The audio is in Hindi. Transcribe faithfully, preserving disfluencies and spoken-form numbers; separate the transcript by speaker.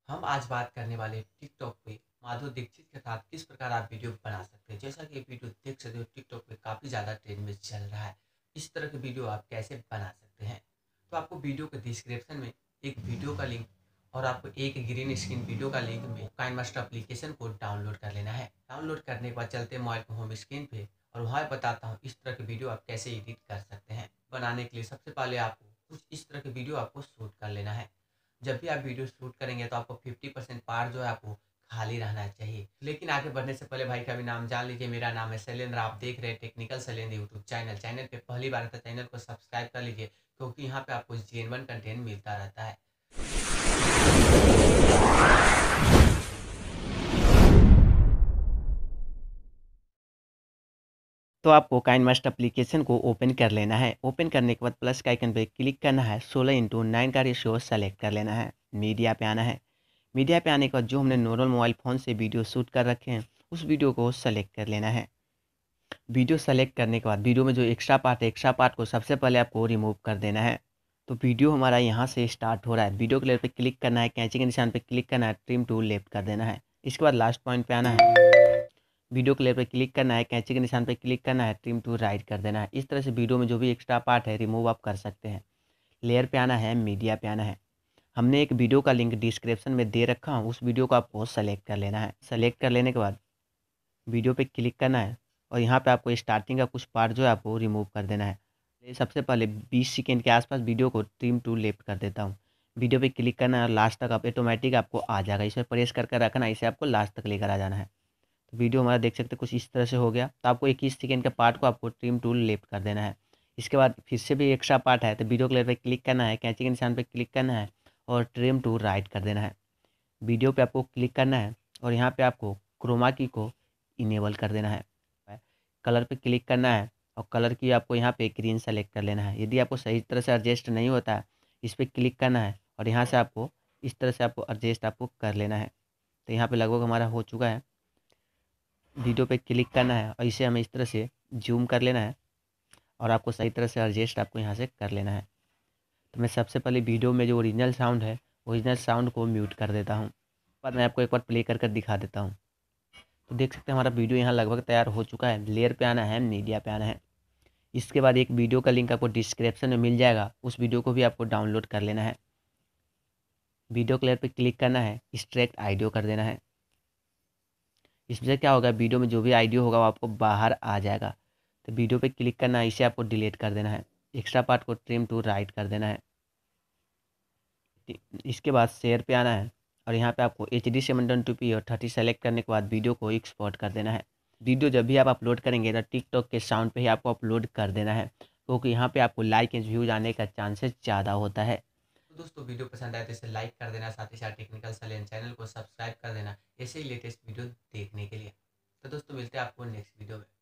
Speaker 1: हम आज बात करने वाले टिकटॉक पे माधुरी दीक्षित के साथ किस प्रकार आप वीडियो बना सकते हैं। जैसा कि ये वीडियो देख सकते हो टिकटॉक पे काफ़ी ज़्यादा ट्रेंड में चल रहा है। इस तरह के वीडियो आप कैसे बना सकते हैं। तो आपको वीडियो के डिस्क्रिप्शन में एक वीडियो का लिंक और आपको एक ग्रीन स्क्रीन वीडियो का लिंक में काइनमास्टर एप्लीकेशन को डाउनलोड कर लेना है। डाउनलोड करने के बाद चलते हैं मोबाइल के होम स्क्रीन पे और वहाँ बताता हूँ इस तरह के वीडियो आप कैसे एडिट कर सकते हैं। बनाने के लिए सबसे पहले आपको कुछ इस तरह के वीडियो आपको शूट कर लेना है। जब भी आप वीडियो शूट करेंगे तो आपको फिफ्टी परसेंट पार्ट जो है आपको खाली रहना चाहिए। लेकिन आगे बढ़ने से पहले भाई का भी नाम जान लीजिए। मेरा नाम है शैलेंद्र, आप देख रहे हैं technical Shailendra YouTube channel. Channel पे पहली बार आता है चैनल को सब्सक्राइब कर लीजिए, क्योंकि यहाँ पे आपको जेन्युइन कंटेंट मिलता रहता है।
Speaker 2: तो आपको काइनमास्टर एप्लीकेशन को ओपन कर लेना है। ओपन करने के बाद प्लस के आइकन पे क्लिक करना है। सोलह इंटू नाइन का रेशियो सेलेक्ट कर लेना है। मीडिया पे आना है। मीडिया पे आने के बाद जो हमने नॉर्मल मोबाइल फ़ोन से वीडियो शूट कर रखे हैं उस वीडियो को सेलेक्ट कर लेना है। वीडियो सेलेक्ट करने के बाद वीडियो में जो एक्स्ट्रा पार्ट है एक्स्ट्रा पार्ट को सबसे पहले आपको रिमूव कर देना है। तो वीडियो हमारा यहाँ से स्टार्ट हो रहा है। वीडियो के लेयर पे क्लिक करना है, कैंची के निशान पे क्लिक करना है, ट्रिम टू लेफ्ट कर देना है। इसके बाद लास्ट पॉइंट पे आना है। वीडियो के लेयर पे क्लिक करना है, कैंची के निशान पे क्लिक करना है, ट्रिम टू राइट कर देना है। इस तरह से वीडियो में जो भी एक्स्ट्रा पार्ट है रिमूव आप कर सकते हैं। लेयर पे आना है, मीडिया पे आना है। हमने एक वीडियो का लिंक डिस्क्रिप्शन में दे रखा हूँ, उस वीडियो को आपको सेलेक्ट कर लेना है। सेलेक्ट कर लेने के बाद वीडियो पे क्लिक करना है और यहाँ पे आपको स्टार्टिंग का कुछ पार्ट जो है आपको रिमूव कर देना है। ये सबसे पहले बीस सेकेंड के आसपास वीडियो को ट्रिम टू लेफ्ट कर देता हूँ। वीडियो पे क्लिक करना है और लास्ट तक आप ऑटोमेटिक आपको आ जाएगा। इसे प्रेस करके रखना है, इसे आपको लास्ट तक लेकर आ जाना है। तो वीडियो हमारा देख सकते हैं कुछ इस तरह से हो गया। तो आपको इक्कीस सेकंड के पार्ट को आपको ट्रिम टूल लेफ्ट कर देना है। इसके बाद फिर से भी एक्स्ट्रा पार्ट है तो वीडियो क्लियर पे क्लिक करना है, कैंची के निशान पे क्लिक करना है और ट्रिम टू राइट कर देना है। वीडियो पे आपको क्लिक करना है और यहाँ पे आपको क्रोमा की को इनेबल कर देना है। कलर पे क्लिक करना है और कलर की आपको यहाँ पे ग्रीन सेलेक्ट कर लेना है। यदि आपको सही तरह से एडजस्ट नहीं होता है इस पर क्लिक करना है और यहाँ से आपको इस तरह से आपको एडजस्ट आपको कर लेना है। तो यहाँ पे लगभग हमारा हो चुका है। वीडियो पे क्लिक करना है और इसे हमें इस तरह से जूम कर लेना है और आपको सही तरह से एडजस्ट आपको यहाँ से कर लेना है। तो मैं सबसे पहले वीडियो में जो ओरिजिनल साउंड है ओरिजिनल साउंड को म्यूट कर देता हूँ। बाद मैं आपको एक बार प्ले कर कर दिखा देता हूँ। तो देख सकते हैं हमारा वीडियो यहाँ लगभग तैयार हो चुका है। लेयर पे आना है, मीडिया पे आना है। इसके बाद एक वीडियो का लिंक आपको डिस्क्रिप्शन में मिल जाएगा, उस वीडियो को भी आपको डाउनलोड कर लेना है। वीडियो क्लियर पे क्लिक करना है, एक्सट्रैक्ट ऑडियो कर देना है। इससे क्या होगा, वीडियो में जो भी ऑडियो होगा वो आपको बाहर आ जाएगा। तो वीडियो पे क्लिक करना है, इसे आपको डिलीट कर देना है। एक्स्ट्रा पार्ट को ट्रिम टू राइट कर देना है। इसके बाद शेयर पे आना है और यहाँ पे आपको H D seven twenty P और थर्टी सेलेक्ट करने के बाद वीडियो को एक्सपोर्ट कर देना है। वीडियो जब भी आप अपलोड करेंगे तो टिकटॉक के साउंड पे ही आपको अपलोड कर देना है, क्योंकि यहाँ पे आपको लाइक एंड व्यूज आने का चांसेस ज़्यादा होता है।
Speaker 1: तो दोस्तों वीडियो पसंद आए तो इसे लाइक कर देना, साथ ही साथ टेक्निकल शैलेंद्र चैनल को सब्सक्राइब कर देना ऐसे ही लेटेस्ट वीडियो देखने के लिए। तो दोस्तों मिलते हैं आपको नेक्स्ट वीडियो में।